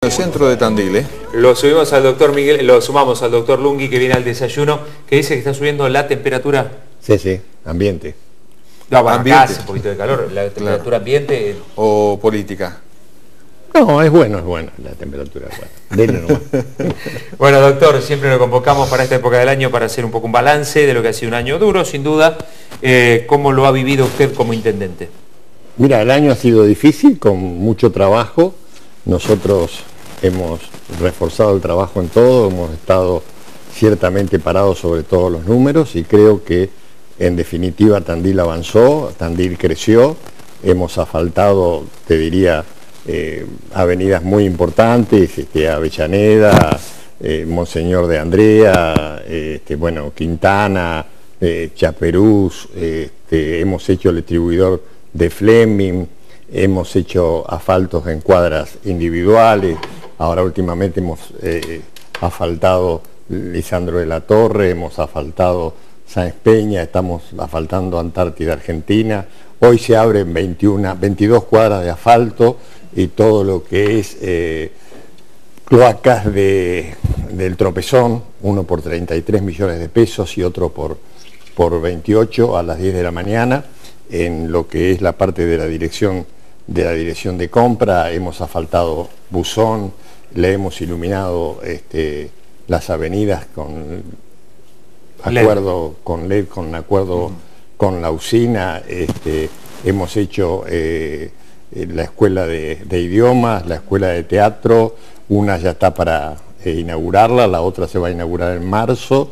El centro de Tandil, ¿eh? Lo subimos al doctor Miguel, lo sumamos al doctor Lungui, que viene al desayuno, que dice que está subiendo la temperatura. Sí, sí, ambiente. No, bueno, Ambiente. acá hace un poquito de calor, la temperatura ambiente. O política. No, es bueno, la temperatura es buena. Dele nomás. Bueno, doctor, siempre lo convocamos para esta época del año para hacer un poco un balance de lo que ha sido un año duro, sin duda. ¿Cómo lo ha vivido usted como intendente? Mira, el año ha sido difícil, con mucho trabajo. Nosotros hemos reforzado el trabajo en todo, hemos estado ciertamente parados sobre todos los números y creo que en definitiva Tandil avanzó, Tandil creció, hemos asfaltado, te diría, avenidas muy importantes, Avellaneda, Monseñor de Andrea, bueno, Quintana, Chaperús, hemos hecho el distribuidor de Fleming, hemos hecho asfaltos en cuadras individuales, ahora últimamente hemos asfaltado Lisandro de la Torre, hemos asfaltado Sáenz Peña, estamos asfaltando Antártida Argentina, hoy se abren 22 cuadras de asfalto y todo lo que es cloacas del Tropezón, uno por 33 millones de pesos y otro por 28 a las 10 de la mañana, en lo que es la parte de la dirección de compra, hemos asfaltado Buzón, le hemos iluminado las avenidas con acuerdo con LED, con acuerdo con la usina, hemos hecho la escuela de idiomas, la escuela de teatro, una ya está para inaugurarla, la otra se va a inaugurar en marzo.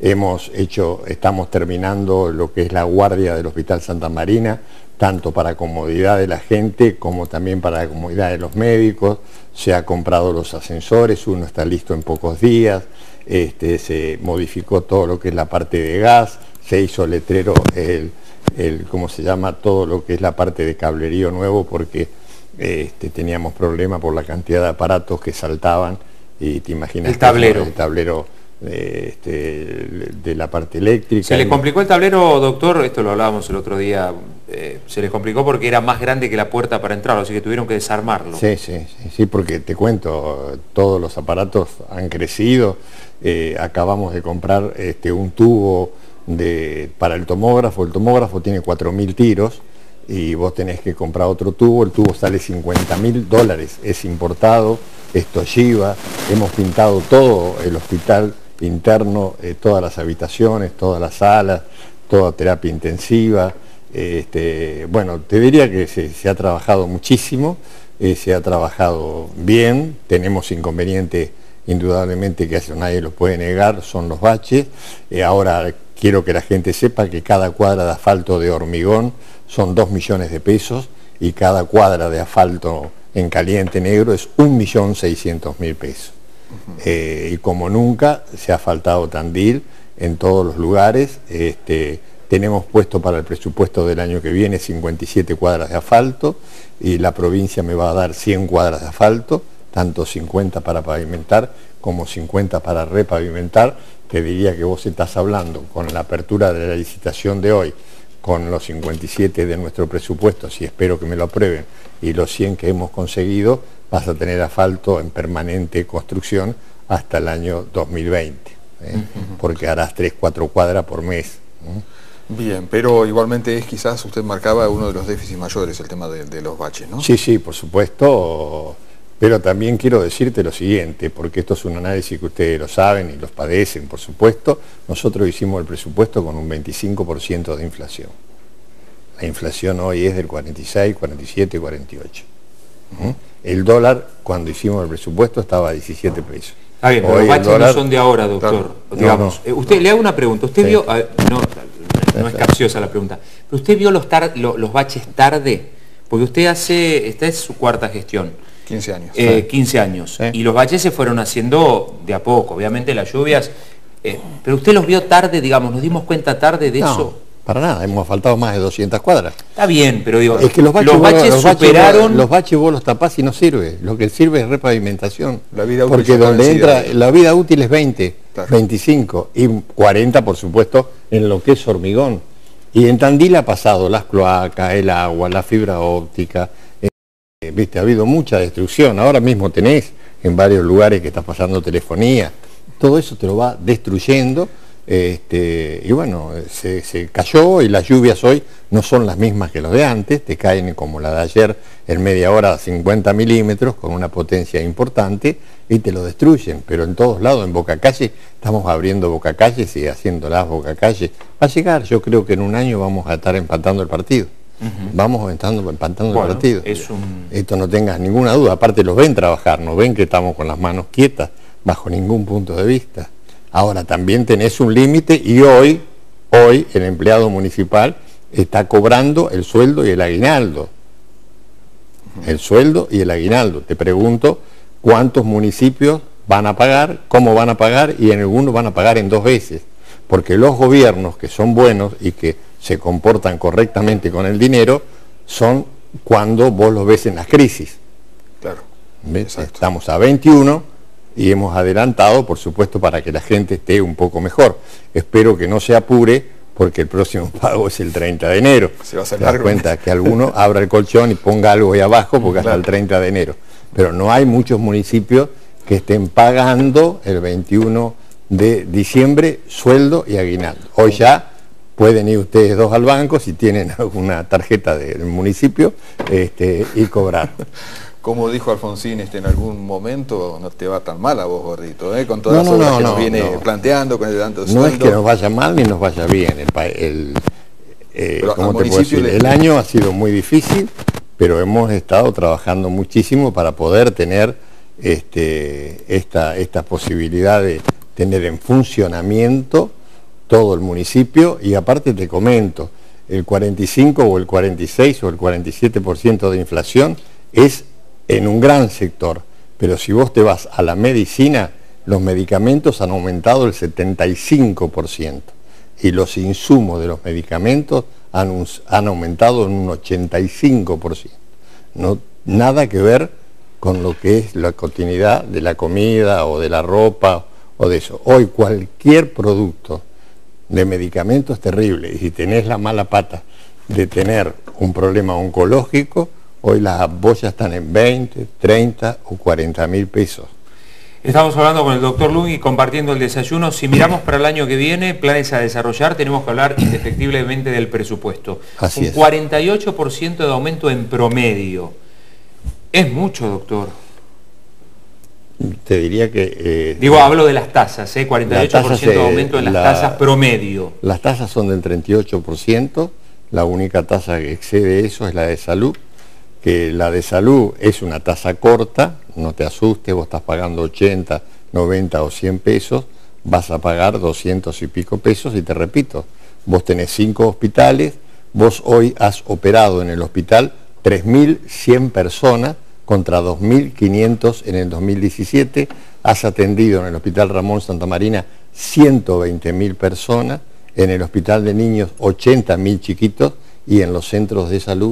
Estamos terminando lo que es la guardia del Hospital Santa Marina, tanto para comodidad de la gente como también para la comodidad de los médicos. Se han comprado los ascensores, uno está listo en pocos días, se modificó todo lo que es la parte de gas, se hizo letrero, ¿cómo se llama? Todo lo que es la parte de cablerío nuevo, porque teníamos problemas por la cantidad de aparatos que saltaban y te imaginas el tablero. El tablero de la parte eléctrica. ¿Se le complicó el tablero, doctor? Esto lo hablábamos el otro día. Se les complicó porque era más grande que la puerta para entrar, así que tuvieron que desarmarlo. Sí, porque te cuento, todos los aparatos han crecido. Acabamos de comprar un tubo para el tomógrafo tiene 4.000 tiros y vos tenés que comprar otro tubo, el tubo sale $50.000, es importado, es Toshiba, hemos pintado todo el hospital interno, todas las habitaciones, todas las salas, toda terapia intensiva. Bueno, te diría que se ha trabajado muchísimo, se ha trabajado bien, tenemos inconvenientes indudablemente que eso nadie lo puede negar, son los baches. Ahora quiero que la gente sepa que cada cuadra de asfalto de hormigón son 2 millones de pesos y cada cuadra de asfalto en caliente negro es 1.600.000 pesos. Y como nunca se ha asfaltado Tandil en todos los lugares. Tenemos puesto para el presupuesto del año que viene 57 cuadras de asfalto y la provincia me va a dar 100 cuadras de asfalto, tanto 50 para pavimentar como 50 para repavimentar. Te diría que vos estás hablando con la apertura de la licitación de hoy, con los 57 de nuestro presupuesto, si espero que me lo aprueben, y los 100 que hemos conseguido, vas a tener asfalto en permanente construcción hasta el año 2020, porque harás 3-4 cuadras por mes. Bien, pero igualmente quizás usted marcaba uno de los déficits mayores, el tema de los baches, ¿no? Sí, por supuesto, pero también quiero decirte lo siguiente, porque esto es un análisis que ustedes lo saben y los padecen, por supuesto. Nosotros hicimos el presupuesto con un 25% de inflación. La inflación hoy es del 46, 47, 48. El dólar, cuando hicimos el presupuesto, estaba a 17 pesos. Está bien, pero los baches no son de ahora, doctor. Claro. Digamos, usted le hago una pregunta. ¿Usted vio, no es capciosa la pregunta, pero usted vio los baches tarde? Porque usted esta es su cuarta gestión. 15 años. 15 años. Y los baches se fueron haciendo de a poco, obviamente las lluvias. Pero usted los vio tarde, digamos, nos dimos cuenta tarde de eso. Para nada, hemos faltado más de 200 cuadras. Está bien, pero digo, es que los baches superaron... Los baches vos los tapás y no sirve. Lo que sirve es repavimentación. La vida útil, porque donde entra, ¿eh? la vida útil es 20, claro. 25 y 40, por supuesto, en lo que es hormigón. Y en Tandil ha pasado las cloacas, el agua, la fibra óptica. Ha habido mucha destrucción. Ahora mismo tenés en varios lugares que está pasando telefonía. Todo eso te lo va destruyendo. Y bueno, se cayó y las lluvias hoy no son las mismas que las de antes, te caen como la de ayer en media hora 50 milímetros con una potencia importante y te lo destruyen, pero en todos lados, en Bocacalle, estamos abriendo Bocacalles y haciéndolas Bocacalles. Va a llegar, yo creo que en un año vamos a estar empatando el partido. Vamos empatando el partido. Esto no tengas ninguna duda, aparte los ven trabajar, no ven que estamos con las manos quietas, bajo ningún punto de vista. Ahora también tenés un límite y hoy el empleado municipal está cobrando el sueldo y el aguinaldo. El sueldo y el aguinaldo. Te pregunto cuántos municipios van a pagar, cómo van a pagar, y en algunos van a pagar en 2 veces. Porque los gobiernos que son buenos y que se comportan correctamente con el dinero son cuando vos los ves en las crisis. Claro. Estamos a 21 y hemos adelantado, por supuesto, para que la gente esté un poco mejor. Espero que no se apure, porque el próximo pago es el 30 de enero. Se va a hacer largo. Te das cuenta que alguno abra el colchón y ponga algo ahí abajo, porque hasta el 30 de enero. Pero no hay muchos municipios que estén pagando el 21 de diciembre sueldo y aguinaldo. Hoy ya pueden ir ustedes dos al banco si tienen alguna tarjeta del municipio y cobrar. Como dijo Alfonsín en algún momento, no te va tan mal a vos, gordito, con todas las obras que nos viene planteando, con el tanto de sueldo. No es que nos vaya mal ni nos vaya bien. ¿Cómo te puedo decir? El año ha sido muy difícil, pero hemos estado trabajando muchísimo para poder tener esta posibilidad de tener en funcionamiento todo el municipio. Y aparte te comento, el 45 o el 46 o el 47% de inflación es en un gran sector, pero si vos te vas a la medicina, los medicamentos han aumentado el 75% y los insumos de los medicamentos han aumentado en un 85%. No, nada que ver con lo que es la continuidad de la comida o de la ropa o de eso. Hoy cualquier producto de medicamento es terrible, y si tenés la mala pata de tener un problema oncológico, hoy las bolsas están en 20, 30 o 40 mil pesos. Estamos hablando con el doctor Lunghi, compartiendo el desayuno. Si miramos para el año que viene, planes a desarrollar, tenemos que hablar indefectiblemente del presupuesto. Así es. Un 48% de aumento en promedio. Es mucho, doctor. Te diría que... hablo de las tasas, 48% de aumento en las tasas promedio. Las tasas son del 38%, la única tasa que excede eso es la de salud, que la de salud es una tasa corta, no te asustes, vos estás pagando 80, 90 o 100 pesos, vas a pagar 200 y pico pesos, y te repito, vos tenés 5 hospitales, vos hoy has operado en el hospital 3.100 personas contra 2.500 en el 2017, has atendido en el Hospital Ramón Santa Marina 120.000 personas, en el Hospital de Niños 80.000 chiquitos y en los centros de salud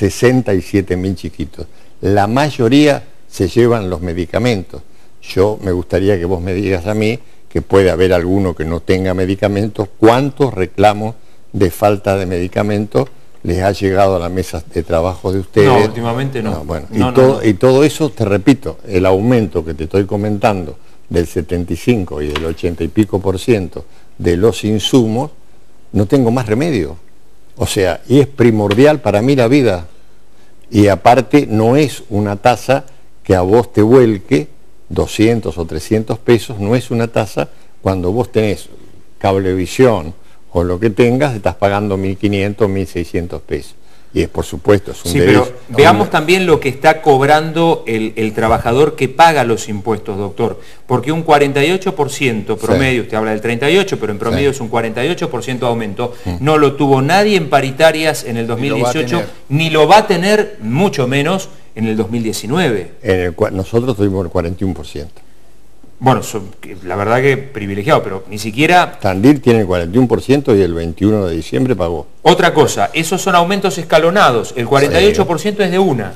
67.000 chiquitos. La mayoría se llevan los medicamentos. Yo me gustaría que vos me digas a mí, que puede haber alguno que no tenga medicamentos, ¿cuántos reclamos de falta de medicamentos les ha llegado a la mesa de trabajo de ustedes? No, últimamente no. Bueno, y todo eso, te repito, el aumento que te estoy comentando del 75 y del 80 y pico % de los insumos, no tengo más remedio. O sea, y es primordial para mí la vida. Y aparte no es una tasa que a vos te vuelque 200 o 300 pesos, no es una tasa cuando vos tenés cablevisión o lo que tengas, estás pagando 1.500, 1.600 pesos. Y es, por supuesto, es un derecho. Pero veamos también lo que está cobrando el trabajador que paga los impuestos, doctor. Porque un 48% promedio, usted habla del 38%, pero en promedio es un 48% de aumento, no lo tuvo nadie en paritarias en el 2018, ni lo va a tener, mucho menos, en el 2019. Nosotros tuvimos el 41%. Bueno, la verdad que privilegiado, pero ni siquiera... Tandil tiene el 41% y el 21 de diciembre pagó. Otra cosa, esos son aumentos escalonados, el 48% es de una.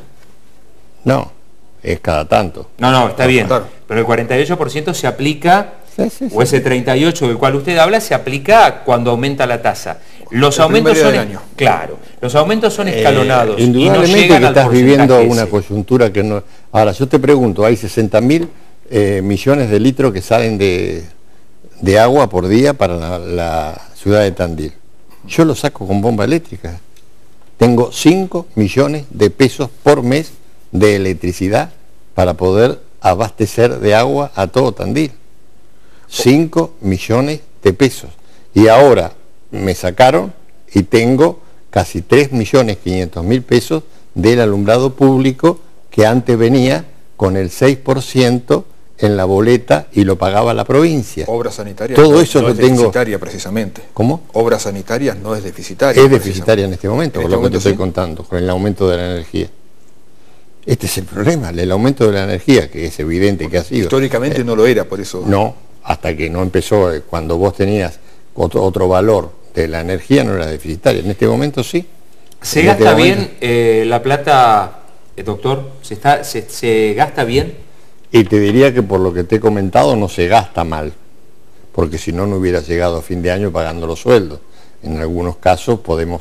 No, es cada tanto. No, está bien, pero el 48% se aplica, o ese 38% del cual usted habla, se aplica cuando aumenta la tasa. Los aumentos son, claro, los aumentos son escalonados. Indudablemente y no que estás viviendo una coyuntura que no... Ahora, yo te pregunto, hay 60.000 millones de litros que salen de agua por día para la ciudad de Tandil. Yo lo saco con bomba eléctrica. Tengo 5 millones de pesos por mes de electricidad para poder abastecer de agua a todo Tandil. 5 millones de pesos. Y ahora me sacaron y tengo casi 3.500.000 pesos del alumbrado público que antes venía con el 6% en la boleta y lo pagaba la provincia. Obras sanitarias todo no, eso no lo es tengo deficitaria precisamente. ¿Cómo? Obras sanitarias no es deficitaria. Es deficitaria en este momento, por lo que te estoy contando, con el aumento de la energía. Este es el problema, el aumento de la energía, que es evidente que ha sido. Históricamente no lo era, por eso. No, hasta que no empezó, cuando vos tenías otro valor de la energía, no era deficitaria. En este momento sí. ¿Se gasta bien la plata, doctor? ¿Se gasta bien? Y te diría que por lo que te he comentado no se gasta mal, porque si no, no hubiera llegado a fin de año pagando los sueldos. En algunos casos podemos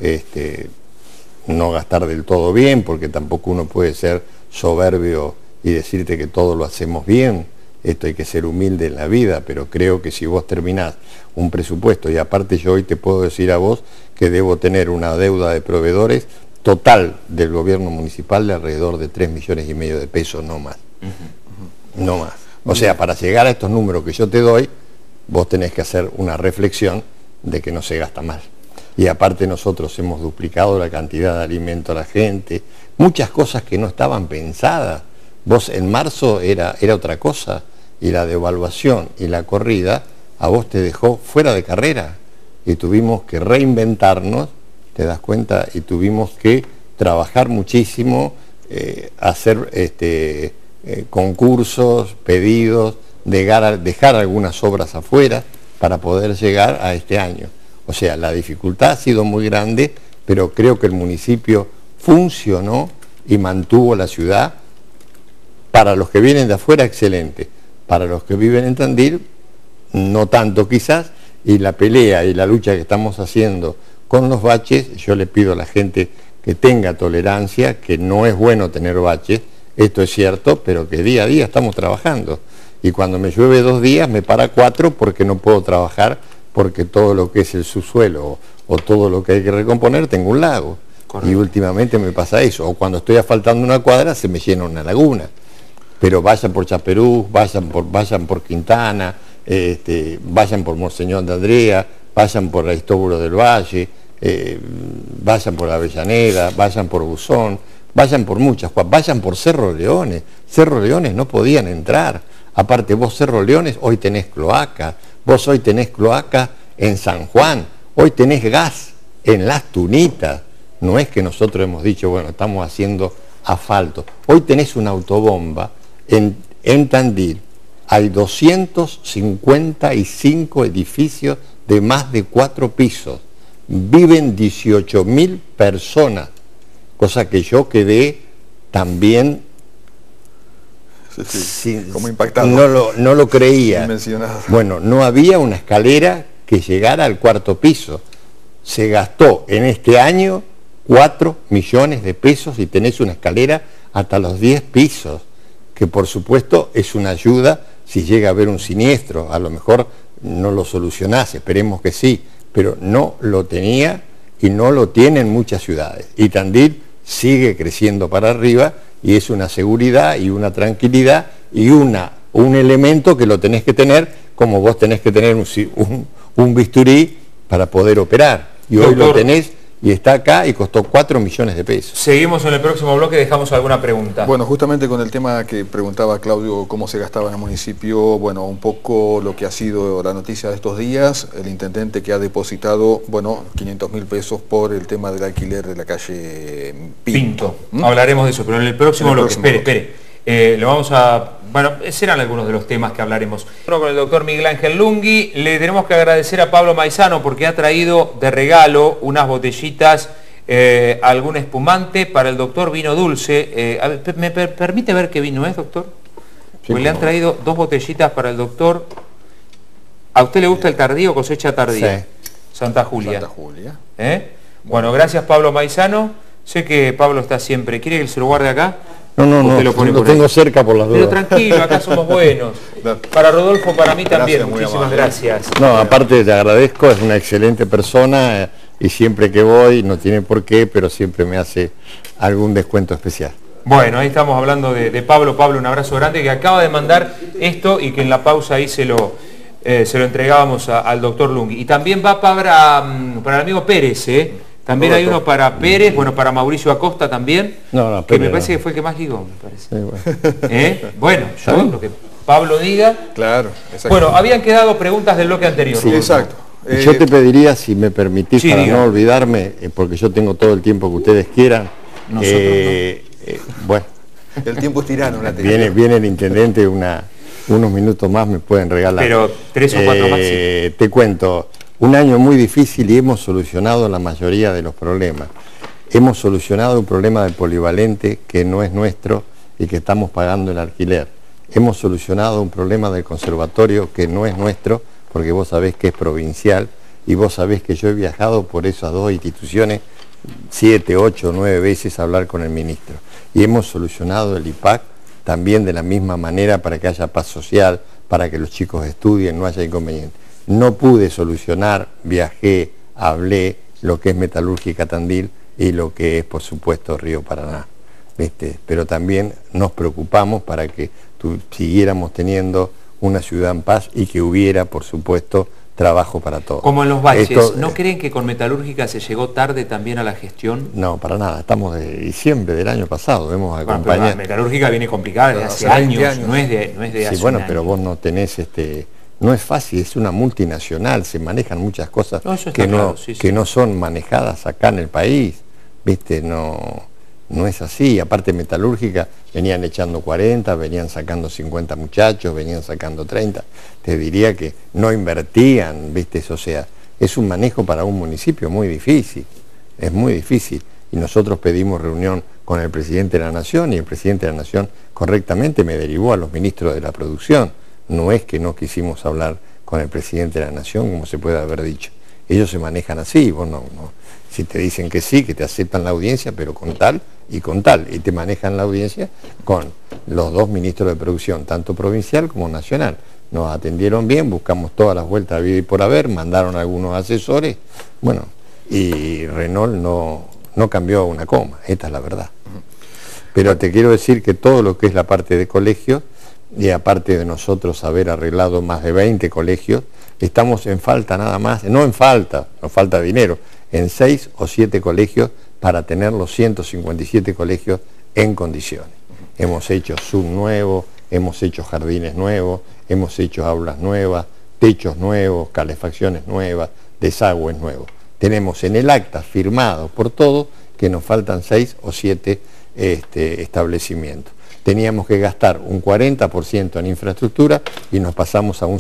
no gastar del todo bien, porque tampoco uno puede ser soberbio y decirte que todo lo hacemos bien. Esto hay que ser humilde en la vida, pero creo que si vos terminás un presupuesto, y aparte yo hoy te puedo decir a vos que debo tener una deuda de proveedores total del gobierno municipal de alrededor de 3,5 millones de pesos, no más. No más. O sea, para llegar a estos números que yo te doy, vos tenés que hacer una reflexión de que no se gasta mal. Y aparte nosotros hemos duplicado la cantidad de alimento a la gente, muchas cosas que no estaban pensadas. Vos en marzo era otra cosa, y la devaluación y la corrida a vos te dejó fuera de carrera, y tuvimos que reinventarnos, te das cuenta, y tuvimos que trabajar muchísimo, hacer concursos, pedidos, dejar algunas obras afuera para poder llegar a este año. O sea, la dificultad ha sido muy grande, pero creo que el municipio funcionó y mantuvo la ciudad. Para los que vienen de afuera, excelente. Para los que viven en Tandil, no tanto quizás, y la pelea y la lucha que estamos haciendo con los baches, yo le pido a la gente que tenga tolerancia, que no es bueno tener baches, esto es cierto, pero que día a día estamos trabajando. Y cuando me llueve 2 días, me para 4 porque no puedo trabajar, porque todo lo que es el subsuelo o todo lo que hay que recomponer, tengo un lago. Correcto. Y últimamente me pasa eso. O cuando estoy asfaltando una cuadra, se me llena una laguna. Pero vayan por Chaperú, vayan por Quintana, vayan por Monseñor de Andrea, vayan por Aristóbulo del Valle, vayan por Avellaneda, vayan por Buzón, vayan por muchas, vayan por Cerro Leones. Cerro Leones no podían entrar. Aparte vos Cerro Leones hoy tenés cloaca, vos hoy tenés cloaca en San Juan, hoy tenés gas en Las Tunitas. No es que nosotros hemos dicho, bueno, estamos haciendo asfalto. Hoy tenés una autobomba en Tandil. Hay 255 edificios de más de 4 pisos. Viven 18.000 personas, cosa que yo quedé también como impactado. No lo creía. Bueno, no había una escalera que llegara al 4.º piso. Se gastó en este año 4 millones de pesos y tenés una escalera hasta los 10 pisos, que por supuesto es una ayuda si llega a haber un siniestro. A lo mejor no lo solucionás, esperemos que sí, pero no lo tenía y no lo tienen muchas ciudades. Y Tandil sigue creciendo para arriba y es una seguridad y una tranquilidad y un elemento que lo tenés que tener, como vos tenés que tener un bisturí para poder operar. Y hoy lo tenés y está acá y costó 4 millones de pesos. Seguimos en el próximo bloque, dejamos alguna pregunta. Bueno, justamente con el tema que preguntaba Claudio, cómo se gastaba en el municipio, bueno, un poco lo que ha sido la noticia de estos días, el intendente que ha depositado, bueno, 500.000 pesos por el tema del alquiler de la calle Pinto. Hablaremos de eso, pero en el próximo bloque, espere. Lo vamos a... Bueno, serán algunos de los temas que hablaremos. Bueno, con el doctor Miguel Ángel Lungui, le tenemos que agradecer a Pablo Maizano porque ha traído de regalo unas botellitas, algún espumante para el doctor, vino dulce. ¿Me permite ver qué vino es, doctor? Sí, pues le han traído 2 botellitas para el doctor. ¿A usted le gusta el tardío, cosecha tardía? Santa Julia. Santa Julia. Bueno, gracias Pablo Maizano. Sé que Pablo está siempre. ¿Quiere que se lo guarde acá? No, lo tengo cerca por las dudas. Pero tranquilo, acá somos buenos. Para Rodolfo, para mí también, muchísimas gracias. No, aparte te agradezco, es una excelente persona y siempre que voy, no tiene por qué, pero siempre me hace algún descuento especial. Bueno, ahí estamos hablando de Pablo. Pablo, un abrazo grande, que acaba de mandar esto y que en la pausa ahí se lo entregábamos al doctor Lunghi. Y también va para el amigo Pérez, También hay uno para Pérez, bueno, para Mauricio Acosta también, que me parece que fue el que más ligó, me parece. Sí, bueno, yo, lo que Pablo diga. Claro, bueno, habían quedado preguntas del bloque anterior. Sí, exacto. Yo te pediría, si me permitís, sí, para no olvidarme, porque yo tengo todo el tiempo que ustedes quieran. Bueno. El tiempo es tirano. Viene el intendente, unos minutos más me pueden regalar. Pero 3 o 4 más. Sí. Te cuento. Un año muy difícil y hemos solucionado la mayoría de los problemas. Hemos solucionado un problema del polivalente que no es nuestro y que estamos pagando el alquiler. Hemos solucionado un problema del conservatorio que no es nuestro, porque vos sabés que es provincial y vos sabés que yo he viajado por esas dos instituciones 7, 8, 9 veces a hablar con el ministro. Y hemos solucionado el IPAC también de la misma manera para que haya paz social, para que los chicos estudien, no haya inconveniente. No pude solucionar, viajé, hablé lo que es Metalúrgica Tandil y lo que es, por supuesto, Río Paraná. ¿Viste? Pero también nos preocupamos para que siguiéramos teniendo una ciudad en paz y que hubiera, por supuesto, trabajo para todos. Como en los baches, ¿no creen que con Metalúrgica se llegó tarde también a la gestión? No, para nada. Estamos de diciembre del año pasado, hemos acompañado. Pero Metalúrgica viene complicada desde hace años, no es de hace sí, bueno, un pero año. Vos no tenés no es fácil, es una multinacional, se manejan muchas cosas que no son manejadas acá en el país, ¿viste? No es así. Aparte Metalúrgica venían echando 40, venían sacando 50 muchachos, venían sacando 30. Te diría que no invertían, ¿viste? O sea, es un manejo para un municipio muy difícil, es muy difícil. Y nosotros pedimos reunión con el presidente de la Nación y el presidente de la Nación correctamente me derivó a los ministros de la producción. No es que no quisimos hablar con el presidente de la Nación, como se puede haber dicho. Ellos se manejan así, vos si te dicen que sí, que te aceptan la audiencia, pero con tal, y te manejan la audiencia con los dos ministros de producción, tanto provincial como nacional. Nos atendieron bien, buscamos todas las vueltas a vida y por haber, mandaron algunos asesores, bueno, y Renault no cambió una coma, esta es la verdad. Pero te quiero decir que todo lo que es la parte de colegios, y aparte de nosotros haber arreglado más de 20 colegios, estamos en falta nada más, nos falta dinero, en 6 o 7 colegios para tener los 157 colegios en condiciones. Hemos hecho Zoom nuevo, hemos hecho jardines nuevos, hemos hecho aulas nuevas, techos nuevos, calefacciones nuevas, desagües nuevos. Tenemos en el acta firmado por todo que nos faltan 6 o 7 establecimientos. Teníamos que gastar un 40% en infraestructura y nos pasamos a un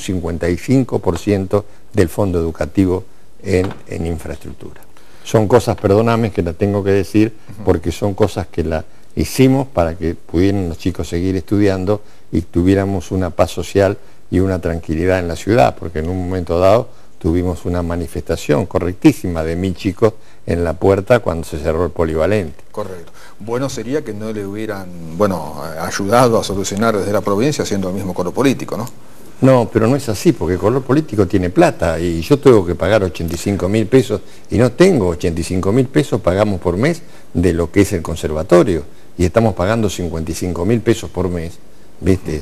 55% del fondo educativo en infraestructura. Son cosas, perdóname que las tengo que decir, porque son cosas que las hicimos para que pudieran los chicos seguir estudiando y tuviéramos una paz social y una tranquilidad en la ciudad, porque en un momento dado tuvimos una manifestación correctísima de 1000 chicos en la puerta cuando se cerró el polivalente. Correcto. Bueno sería que no le hubieran, ayudado a solucionar desde la provincia siendo el mismo color político, ¿no? No, pero no es así, porque el color político tiene plata y yo tengo que pagar 85.000 pesos y no tengo 85.000 pesos, pagamos por mes de lo que es el conservatorio y estamos pagando 55.000 pesos por mes, ¿viste?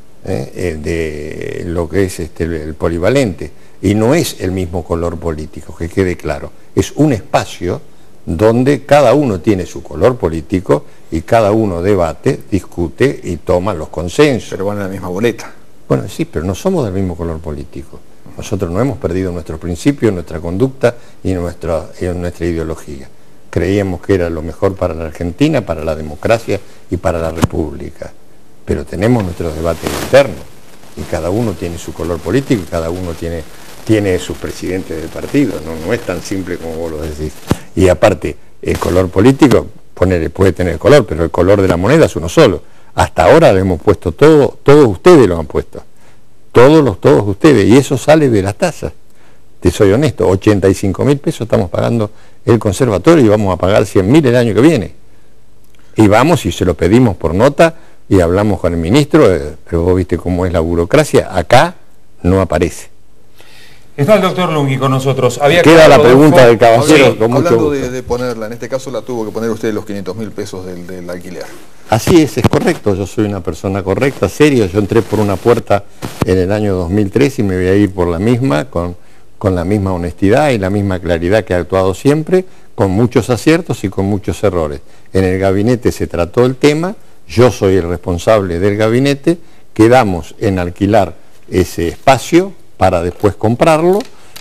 De lo que es el polivalente. Y no es el mismo color político, que quede claro. Es un espacio donde cada uno tiene su color político y cada uno debate, discute y toma los consensos. Pero van en la misma boleta. Bueno, sí, pero no somos del mismo color político. Nosotros no hemos perdido nuestros principios, nuestra conducta y nuestra ideología. Creíamos que era lo mejor para la Argentina, para la democracia y para la República. Pero tenemos nuestros debates internos y cada uno tiene su color político y cada uno tiene sus presidentes del partido. No es tan simple como vos lo decís. Y aparte, el color político puede tener color, pero el color de la moneda es uno solo. Hasta ahora lo hemos puesto todos ustedes lo han puesto. Todos ustedes. Y eso sale de las tasas. te soy honesto, 85.000 pesos estamos pagando el conservatorio y vamos a pagar 100.000 el año que viene. Y vamos y se lo pedimos por nota y hablamos con el ministro, pero vos viste cómo es la burocracia, acá no aparece. Está el doctor Lunghi con nosotros. Queda la pregunta del caballero. Sí, hablando de ponerla, en este caso la tuvo que poner usted los 500.000 pesos del alquiler. Así es correcto, yo soy una persona correcta, serio, yo entré por una puerta en el año 2003 y me voy a ir por la misma, con la misma honestidad y la misma claridad que he actuado siempre, con muchos aciertos y con muchos errores. En el gabinete se trató el tema, yo soy el responsable del gabinete, quedamos en alquilar ese espacio para después comprarlo,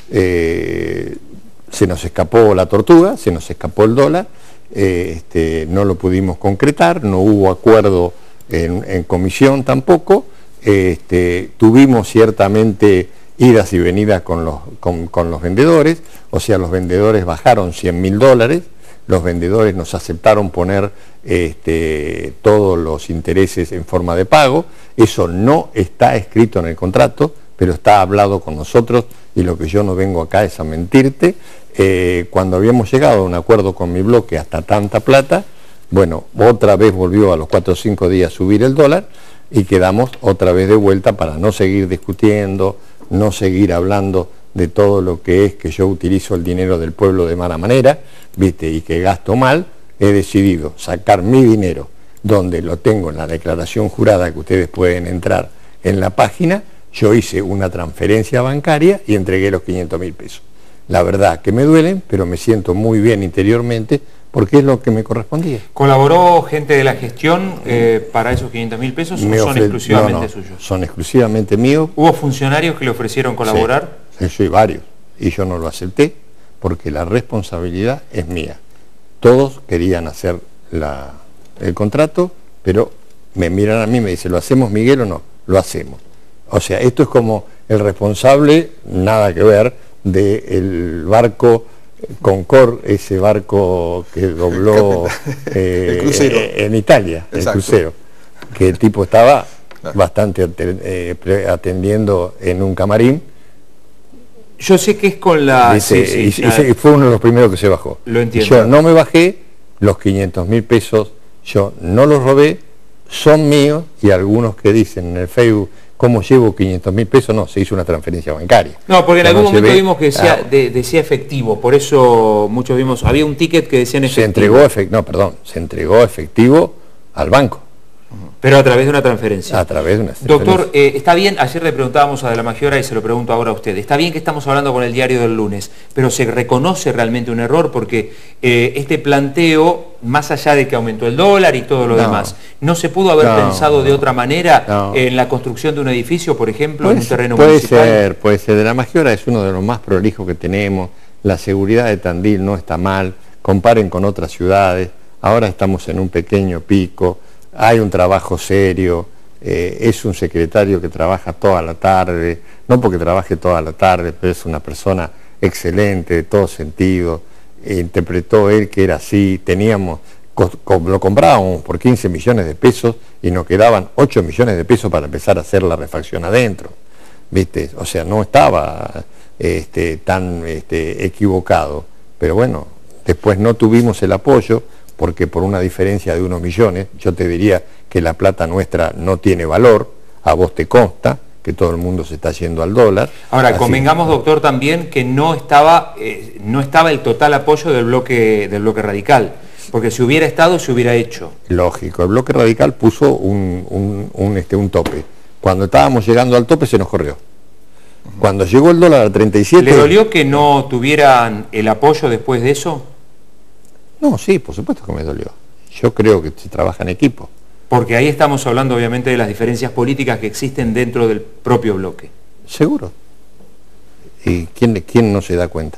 se nos escapó la tortuga, se nos escapó el dólar, no lo pudimos concretar, no hubo acuerdo en comisión tampoco, tuvimos ciertamente idas y venidas con los vendedores, o sea, los vendedores bajaron $100.000, los vendedores nos aceptaron poner todos los intereses en forma de pago, eso no está escrito en el contrato, pero está hablado con nosotros y lo que yo no vengo acá es a mentirte. Cuando habíamos llegado a un acuerdo con mi bloque hasta tanta plata, bueno, otra vez volvió a los 4 o 5 días subir el dólar y quedamos otra vez de vuelta para no seguir discutiendo, no seguir hablando de todo lo que es que yo utilizo el dinero del pueblo de mala manera, ¿viste? Y que gasto mal. He decidido sacar mi dinero, donde lo tengo en la declaración jurada que ustedes pueden entrar en la página. Yo hice una transferencia bancaria y entregué los 500.000 pesos. La verdad que me duelen, pero me siento muy bien interiormente porque es lo que me correspondía. ¿Colaboró gente de la gestión para esos 500.000 pesos o son exclusivamente suyos? Son exclusivamente míos. ¿Hubo funcionarios que le ofrecieron colaborar? Sí, varios. Y yo no lo acepté porque la responsabilidad es mía. Todos querían hacer el contrato, pero me miran a mí y me dicen, ¿lo hacemos, Miguel, o no? Lo hacemos. O sea, esto es como el responsable, nada que ver, del barco Concorde, ese barco que dobló el crucero. En Italia, exacto. El crucero, que el tipo estaba bastante atendiendo en un camarín. Yo sé que es con la... y fue uno de los primeros que se bajó. Lo entiendo. Yo no me bajé, los 500.000 pesos yo no los robé, son míos, y algunos que dicen en el Facebook, ¿cómo llevo 500.000 pesos? No, se hizo una transferencia bancaria. No, porque en algún momento vimos que decía efectivo, por eso muchos vimos, había un ticket que decía en efectivo. Se entregó efectivo al banco. Pero a través de una transferencia. A través de una transferencia. Doctor, está bien, ayer le preguntábamos a De la Maggiora y se lo pregunto ahora a usted, está bien que estamos hablando con el diario del lunes, pero ¿se reconoce realmente un error? Porque este planteo, más allá de que aumentó el dólar y todo lo demás, ¿no se pudo haber pensado de otra manera en la construcción de un edificio, por ejemplo, en un terreno municipal? Puede ser. De la Maggiora es uno de los más prolijos que tenemos, la seguridad de Tandil no está mal, comparen con otras ciudades, ahora estamos en un pequeño pico, hay un trabajo serio, es un secretario que trabaja toda la tarde, no porque trabaje toda la tarde, pero es una persona excelente de todo sentido, interpretó él que era así, lo comprábamos por 15 millones de pesos y nos quedaban 8 millones de pesos para empezar a hacer la refacción adentro, ¿viste? O sea, no estaba tan equivocado, pero bueno, después no tuvimos el apoyo, porque por una diferencia de unos millones, yo te diría que la plata nuestra no tiene valor, a vos te consta que todo el mundo se está yendo al dólar. Ahora, convengamos, doctor, también que no estaba el total apoyo del bloque radical, porque si hubiera estado, se hubiera hecho. Lógico, el bloque radical puso un tope. Cuando estábamos llegando al tope se nos corrió. Cuando llegó el dólar a 37... ¿Le dolió que no tuvieran el apoyo después de eso? No, sí, por supuesto que me dolió. Yo creo que se trabaja en equipo. Porque ahí estamos hablando obviamente de las diferencias políticas que existen dentro del propio bloque. Seguro. ¿Y quién no se da cuenta?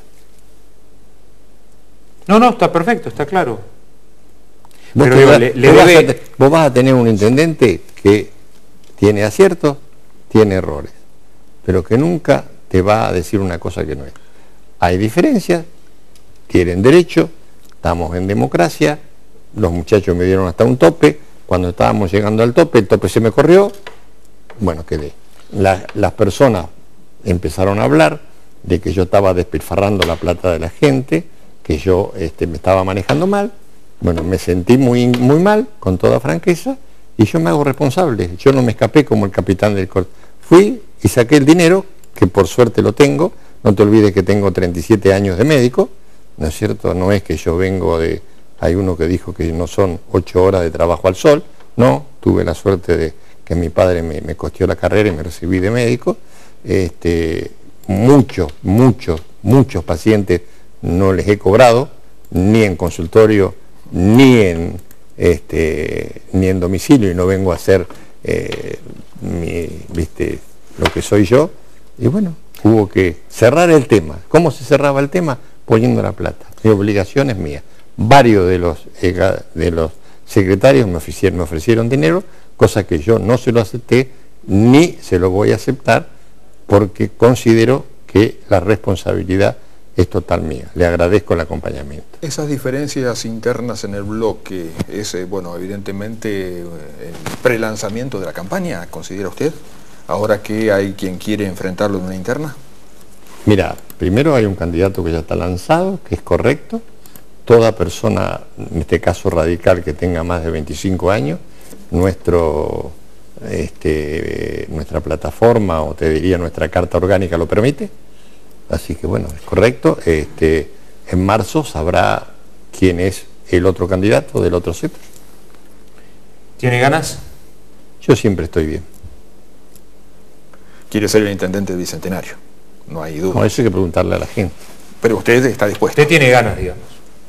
No, está perfecto, está claro. Vos vas a tener un intendente que tiene aciertos, tiene errores, pero que nunca te va a decir una cosa que no es. Hay diferencias, tienen derecho, estamos en democracia, los muchachos me dieron hasta un tope, cuando estábamos llegando al tope, el tope se me corrió, bueno, quedé. Las personas empezaron a hablar, de que yo estaba despilfarrando la plata de la gente, que yo me estaba manejando mal. Bueno, me sentí muy mal, con toda franqueza, y yo me hago responsable. Yo no me escapé como el capitán del corte. Fui y saqué el dinero, que por suerte lo tengo. No te olvides que tengo 37 años de médico, ¿no es cierto? No es que yo vengo de... Hay uno que dijo que no son 8 horas de trabajo al sol. No, tuve la suerte de que mi padre me costeó la carrera y me recibí de médico. Muchos pacientes no les he cobrado, ni en consultorio, ni en domicilio, y no vengo a hacer lo que soy yo. Y bueno, hubo que cerrar el tema. ¿Cómo se cerraba el tema? Poniendo la plata. Mi obligación es mía. Varios de los secretarios me ofrecieron dinero, cosa que yo no se lo acepté, ni se lo voy a aceptar, porque considero que la responsabilidad es total mía. Le agradezco el acompañamiento. Esas diferencias internas en el bloque es, bueno, evidentemente el prelanzamiento de la campaña, ¿considera usted? Ahora que hay quien quiere enfrentarlo en una interna. Mira, primero hay un candidato que ya está lanzado, que es correcto. Toda persona, en este caso radical, que tenga más de 25 años, nuestra plataforma, o te diría nuestra carta orgánica, lo permite. Así que bueno, es correcto. En marzo sabrá quién es el otro candidato del otro sector. ¿Tiene ganas? Yo siempre estoy bien. Quiere ser el intendente del Bicentenario, no hay duda. No, eso hay que preguntarle a la gente. Pero usted está dispuesto. Usted tiene ganas, digamos.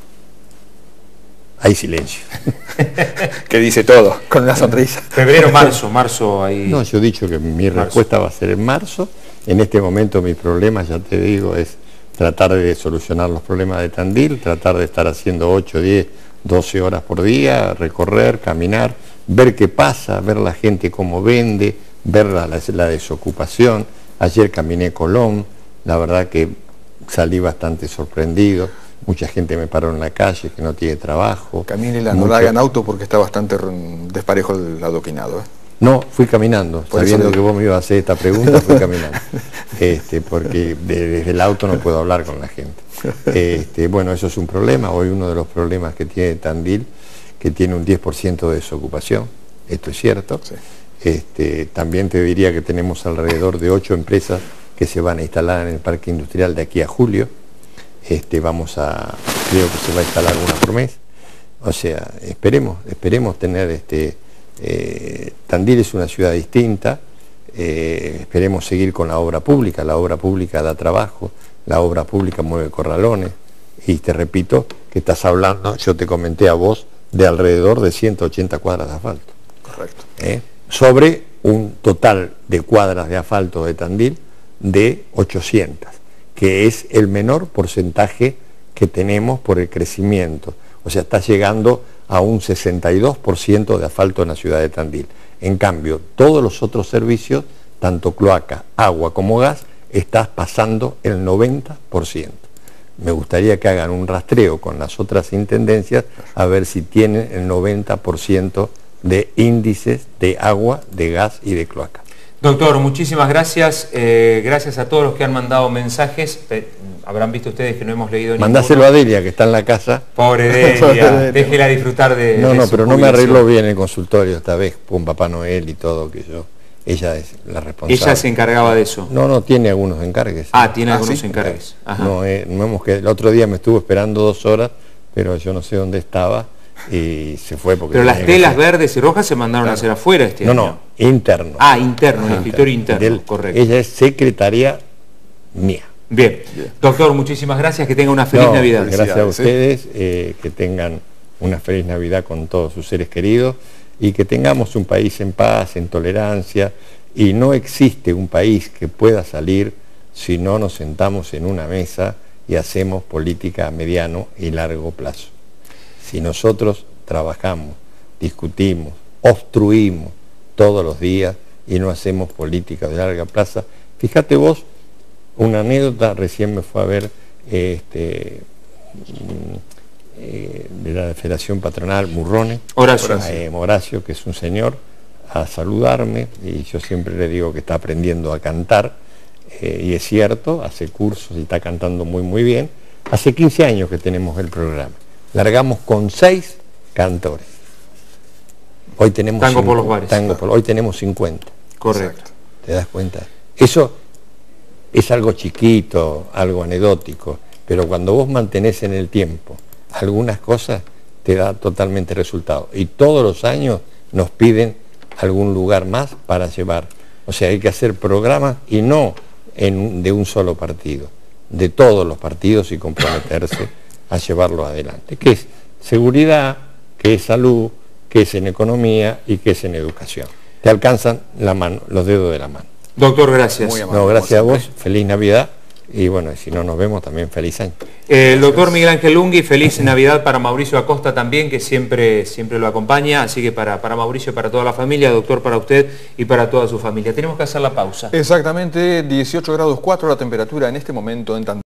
Hay silencio. Que dice todo, con una sonrisa. Febrero, marzo ahí. No, yo he dicho que mi respuesta va a ser en marzo. En este momento mi problema, ya te digo, es tratar de solucionar los problemas de Tandil, tratar de estar haciendo 8, 10, 12 horas por día, recorrer, caminar, ver qué pasa, ver la gente cómo vende, ver la desocupación. Ayer caminé Colón, la verdad que salí bastante sorprendido. Mucha gente me paró en la calle que no tiene trabajo. Camínela, no la hagan auto porque está bastante desparejo el adoquinado. No, fui caminando, sabiendo que vos me ibas a hacer esta pregunta, fui caminando. Porque desde el auto no puedo hablar con la gente. Bueno, eso es un problema. Hoy uno de los problemas que tiene Tandil, que tiene un 10% de desocupación, esto es cierto. Sí. También te diría que tenemos alrededor de 8 empresas que se van a instalar en el parque industrial de aquí a julio. Creo que se va a instalar una por mes. O sea, esperemos tener Tandil es una ciudad distinta. Esperemos seguir con la obra pública. La obra pública da trabajo, la obra pública mueve corralones. Y te repito que estás hablando, yo te comenté a vos, de alrededor de 180 cuadras de asfalto. Correcto. Sobre un total de cuadras de asfalto de Tandil de 800, que es el menor porcentaje que tenemos por el crecimiento. O sea, está llegando a un 62% de asfalto en la ciudad de Tandil. En cambio, todos los otros servicios, tanto cloaca, agua como gas, estás pasando el 90%. Me gustaría que hagan un rastreo con las otras intendencias a ver si tienen el 90% de índices de agua, de gas y de cloaca. Doctor, muchísimas gracias. Gracias a todos los que han mandado mensajes. Habrán visto ustedes que no hemos leído ninguno. Mandáselo a Delia, que está en la casa. Pobre Delia, déjela disfrutar de pero no me arregló bien el consultorio esta vez, con Papá Noel y todo, que yo... Ella es la responsable. ¿Ella se encargaba de eso? No, tiene algunos encargues. Ah, tiene algunos encargues. Ajá. No hemos quedado. El otro día me estuvo esperando 2 horas, pero yo no sé dónde estaba y se fue porque... Pero las telas verdes y rojas se mandaron a hacer afuera este año. No, interno. Ah, interno, el escritorio interno, correcto. Ella es secretaria mía. Bien. Doctor, muchísimas gracias, que tenga una feliz Navidad. Gracias a ustedes, que tengan una feliz Navidad con todos sus seres queridos y que tengamos un país en paz, en tolerancia, y no existe un país que pueda salir si no nos sentamos en una mesa y hacemos política a mediano y largo plazo. Si nosotros trabajamos, discutimos, obstruimos todos los días y no hacemos política de larga plazo, fíjate vos, una anécdota, recién me fue a ver de la Federación Patronal, Murrone, Horacio, que es un señor, a saludarme, y yo siempre le digo que está aprendiendo a cantar, y es cierto, hace cursos y está cantando muy bien. Hace 15 años que tenemos el programa. Largamos con 6 cantores. Hoy tenemos Tango por los bares. Hoy tenemos 50. Correcto. ¿Te das cuenta? Eso es algo chiquito, algo anecdótico, pero cuando vos mantenés en el tiempo algunas cosas, te da totalmente resultado. Y todos los años nos piden algún lugar más para llevar. O sea, hay que hacer programas y no de un solo partido, de todos los partidos y comprometerse a llevarlo adelante. Que es seguridad, que es salud, que es en economía y que es en educación. Te alcanzan la mano, los dedos de la mano. Doctor, gracias. Muy amable, No, gracias a como vos, feliz Navidad y bueno, si no nos vemos también feliz año. El doctor Miguel Ángel Lungui, feliz Navidad para Mauricio Acosta también, que siempre lo acompaña, así que para Mauricio, para toda la familia, doctor, para usted y para toda su familia. Tenemos que hacer la pausa. Exactamente, 18 grados 4 la temperatura en este momento en Tandil.